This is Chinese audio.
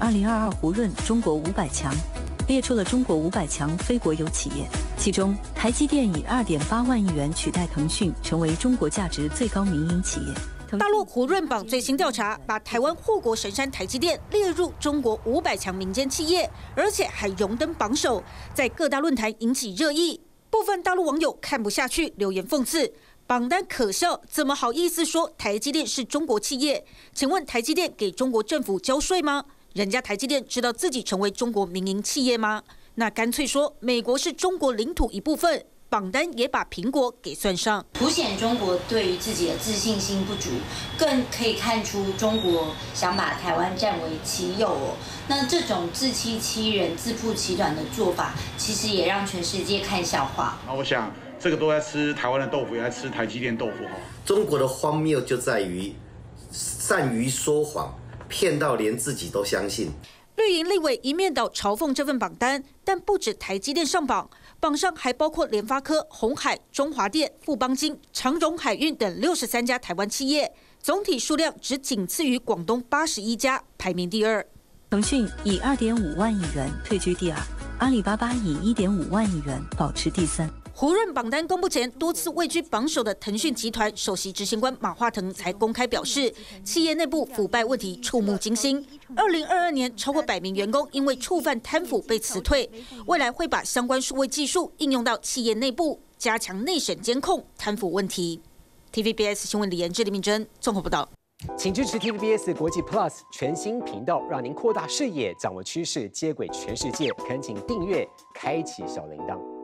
2022胡润中国500强，列出了中国500强非国有企业，其中台积电以2.8万亿元取代腾讯，成为中国价值最高民营企业。 大陆胡润榜最新调查，把台湾护国神山台积电列入中国500强民间企业，而且还荣登榜首，在各大论坛引起热议。部分大陆网友看不下去，留言讽刺：榜单可笑，怎么好意思说台积电是中国企业？请问台积电给中国政府交税吗？人家台积电知道自己成为中国民营企业吗？那干脆说美国是中国领土一部分。 榜单也把苹果给算上， 凸显中国对于自己的自信心不足，更可以看出中国想把台湾占为己有哦。那这种自欺欺人、自负其短的做法，其实也让全世界看笑话。 那我想，这个都在吃台湾的豆腐，也在吃台积电豆腐哈。 中国的荒谬就在于善于说谎，骗到连自己都相信。 绿营立委一面倒嘲讽这份榜单，但不止台积电上榜，榜上还包括联发科、鸿海、中华电、富邦金、长荣海运等63家台湾企业，总体数量只仅次于广东81家，排名第2。 腾讯以2.5万亿元退居第2，阿里巴巴以1.5万亿元保持第3。 胡润榜单公布前，多次位居榜首的腾讯集团首席执行官马化腾才公开表示，企业内部腐败问题触目惊心。2022年，超过100名员工因为触犯贪腐被辞退，未来会把相关数位技术应用到企业内部，加强内审监控贪腐问题。TVBS 新闻李延志、李敏珍综合报道。 请支持 TVBS 国际 Plus 全新频道，让您扩大视野，掌握趋势，接轨全世界。恳请订阅，开启小铃铛。